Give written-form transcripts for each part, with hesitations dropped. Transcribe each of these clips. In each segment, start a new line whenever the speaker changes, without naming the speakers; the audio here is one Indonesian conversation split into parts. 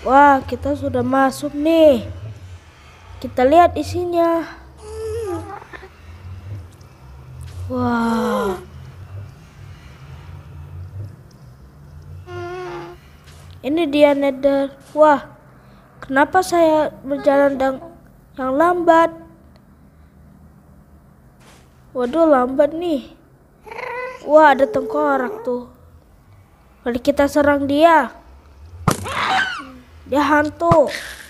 Wah, kita sudah masuk nih. Kita lihat isinya. Wah. Ini dia Nether. Wah, kenapa saya berjalan yang lambat? Waduh, lambat nih. Wah, ada tengkorak tuh. Mari kita serang dia. Dia hantu.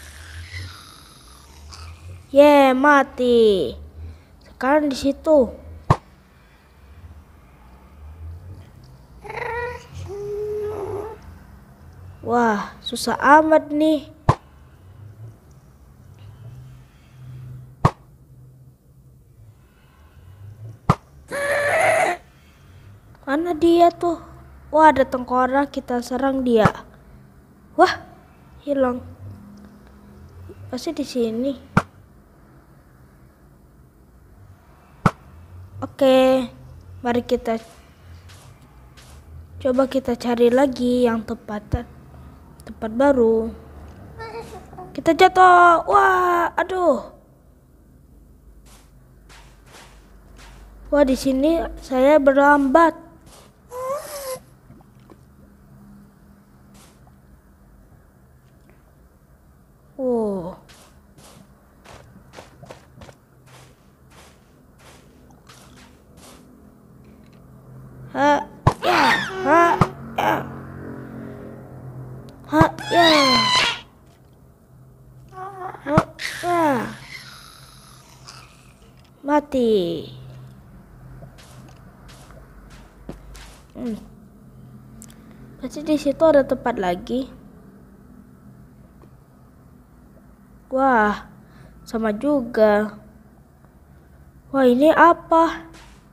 Mati. Sekarang di situ. Wah, susah amat nih. Mana dia tuh? Wah, ada tengkorak, kita serang dia. Wah, hilang. Pasti di sini. Oke, mari kita coba cari lagi yang tempat baru. Kita jatuh. Wah, aduh. Wah, di sini saya berlambat. Oh. Ha, ya, ha, ya. Ha, ya. Ha, ya. Mati. Pasti di situ ada tempat lagi. Wah, sama juga. Wah, ini apa?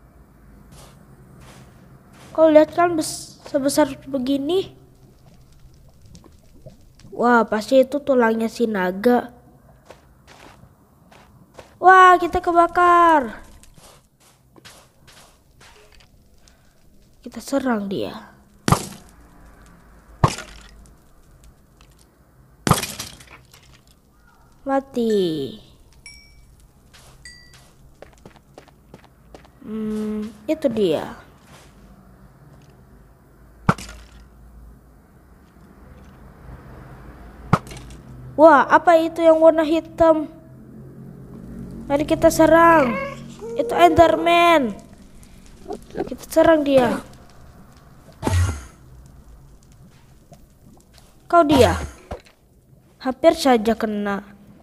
Kau lihat kan sebesar begini? Wah, pasti itu tulangnya si naga. Wah, kita kebakar. Kita serang dia. Mati. Itu dia. Wah, apa itu yang warna hitam? Mari kita serang. Itu Enderman. Kita serang dia. Kau dia. Hampir saja kena.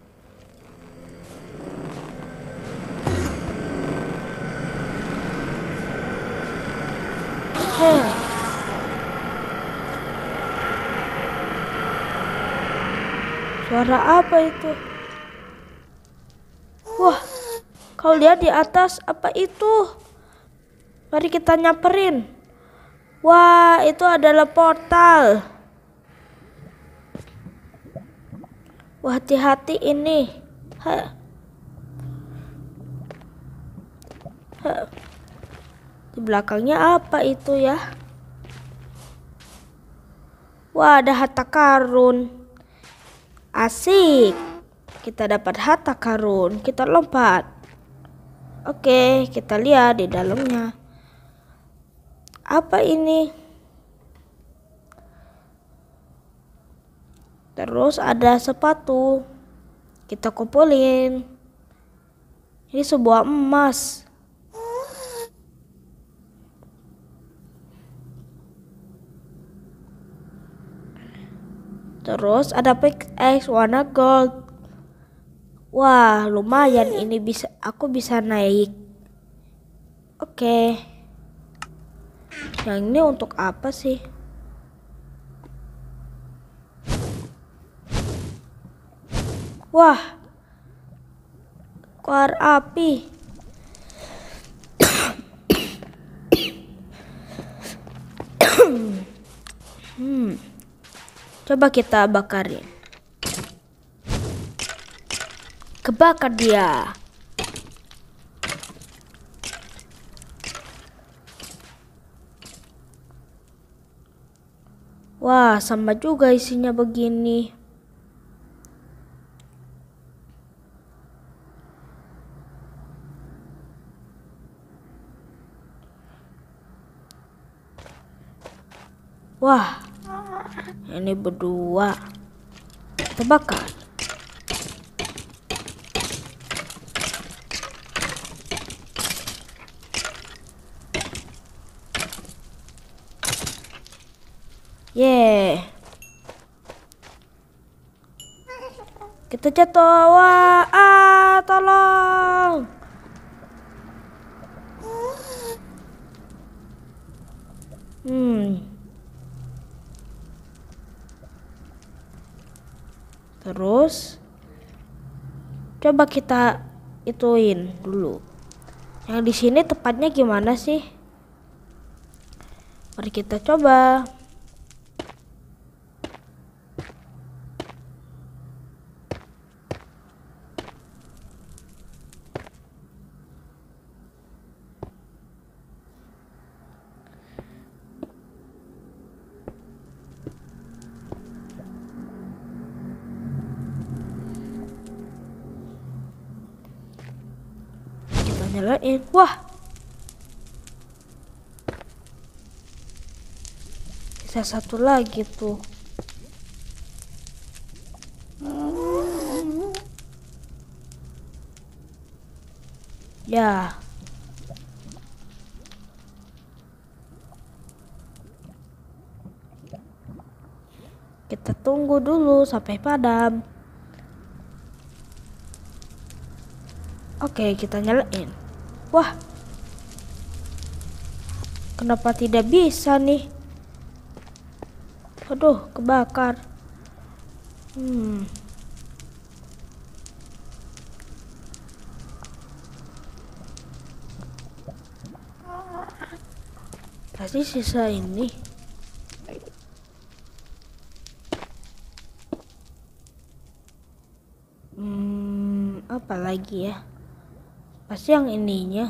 Suara apa itu? Wah, kau lihat di atas apa itu? Mari kita nyamperin. Wah, itu adalah portal. Wah, hati-hati ini. Di belakangnya apa itu ya? Wah, ada harta karun. Asik. Kita dapat harta karun. Kita lompat. Oke, kita lihat di dalamnya. Apa ini? Terus ada sepatu. Kita kumpulin. Ini sebuah emas. Terus ada pickaxe warna gold. Wah, lumayan ini aku bisa naik. Oke. Yang ini untuk apa sih? Wah. Keluar api. Coba kita bakarin. Kebakar dia. Wah, sama juga isinya begini. Wah, ini berdua. Tebakan. Yeah. Kita jatuh. Wah, tolong. Terus coba kita ituin dulu. Yang di sini tepatnya gimana sih? Mari kita coba. Nyalain. Wah, bisa satu lagi tuh. Ya, kita tunggu dulu sampai padam. Oke, kita nyalain. Wah, kenapa tidak bisa nih? Aduh, kebakar. Pasti sisa ini. Apa lagi ya? Pasti yang ininya.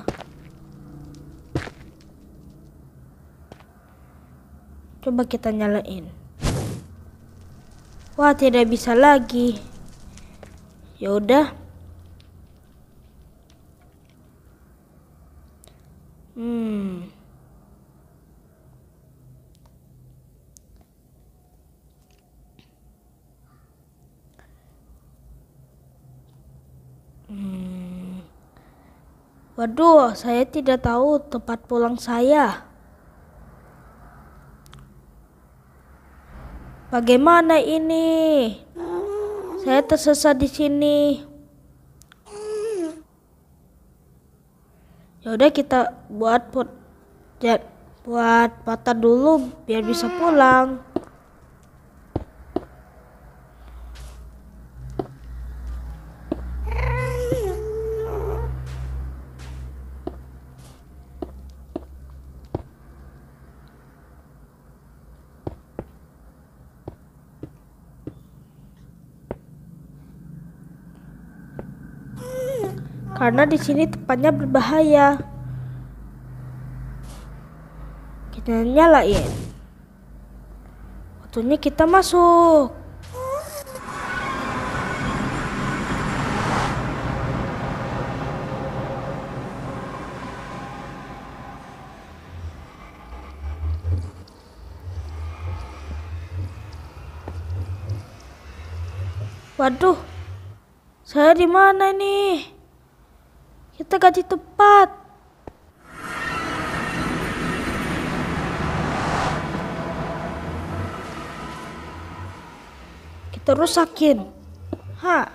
Coba kita nyalain. Wah, tidak bisa lagi. Ya udah. Waduh, saya tidak tahu tempat pulang saya. Bagaimana ini? Saya tersesat di sini. Ya udah, kita buat patah dulu biar bisa pulang. Karena di sini tempatnya berbahaya. Kita nyalain. Waktunya kita masuk. Waduh, saya di mana nih? Kita ganti tempat. Kita rusakin. Ha.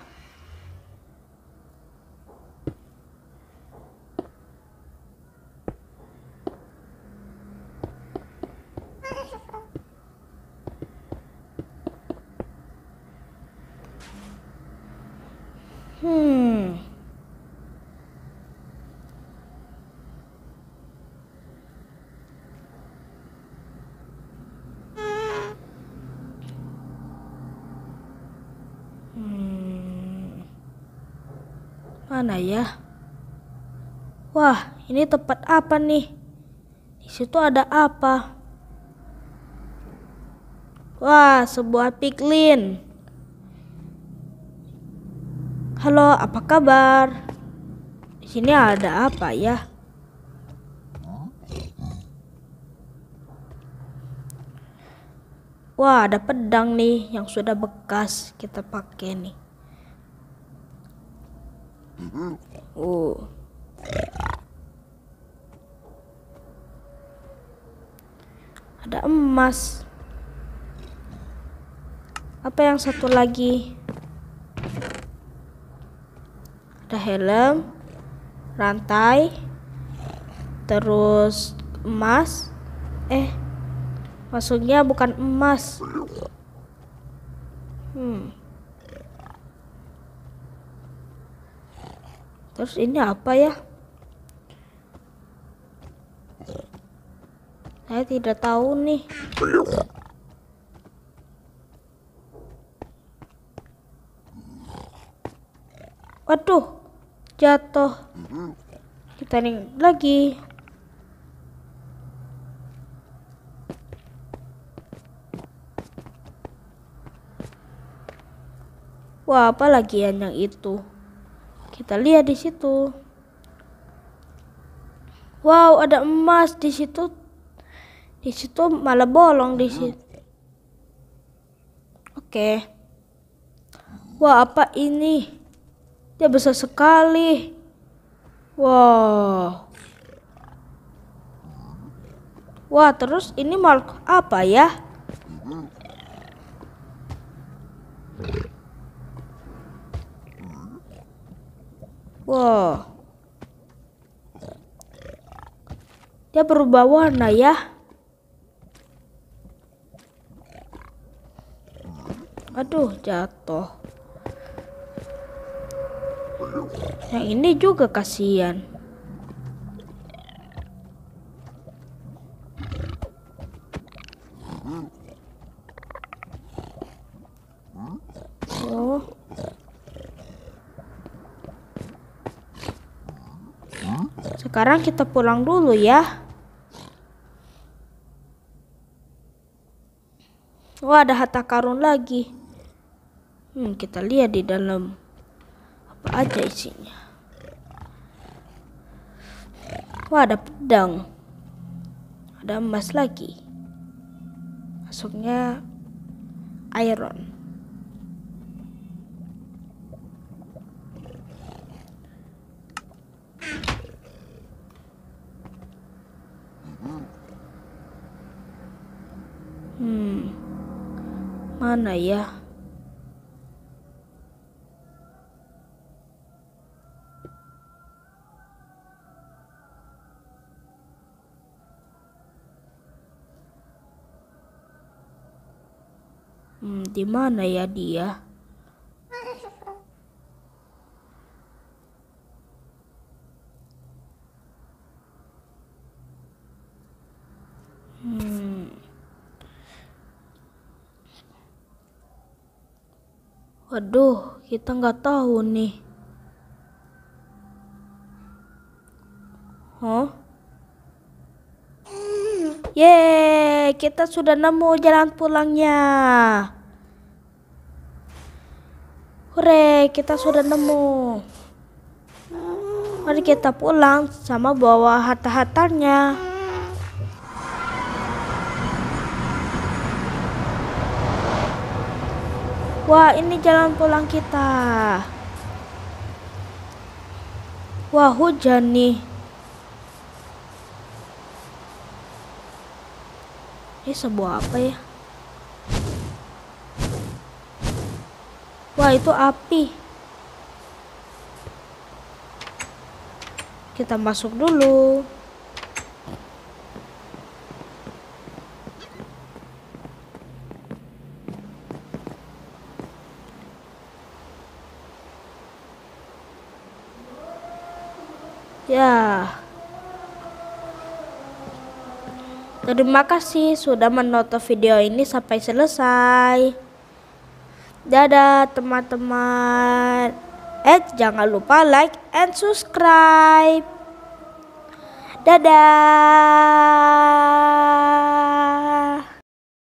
Mana ya? Wah, ini tempat apa nih? Di situ ada apa? Wah, sebuah piglin. Halo, apa kabar? Di sini ada apa ya? Wah, ada pedang nih yang sudah bekas kita pakai nih. Ada emas. Apa yang satu lagi? Ada helm, rantai, terus emas. Maksudnya bukan emas. Terus ini apa ya? Saya tidak tahu nih. Waduh, jatuh. Kita nih lagi. Wah, apa lagi yang itu? Kita lihat di situ. Wow, ada emas di situ. Di situ malah bolong di situ. Oke. Wah, apa ini? Dia besar sekali. Wow. Wah, terus ini makhluk apa ya? Wow. Dia berubah warna ya. Aduh, jatuh. Yang ini juga kasihan. Oh. Sekarang kita pulang dulu ya. Wah, ada harta karun lagi. Kita lihat di dalam apa aja isinya. Wah, ada pedang. Ada emas lagi. Masuknya iron. Mana ya? Di mana ya dia? Waduh, kita nggak tahu nih. Yeay, kita sudah nemu jalan pulangnya. Hore, kita sudah nemu. Mari kita pulang sama bawa harta-hartanya. Wah, ini jalan pulang kita. Wah, hujan nih. Ini sebuah apa ya? Wah, itu api. Kita masuk dulu. Ya. Terima kasih sudah menonton video ini sampai selesai. Dadah teman-teman. Jangan lupa like and subscribe. Dadah.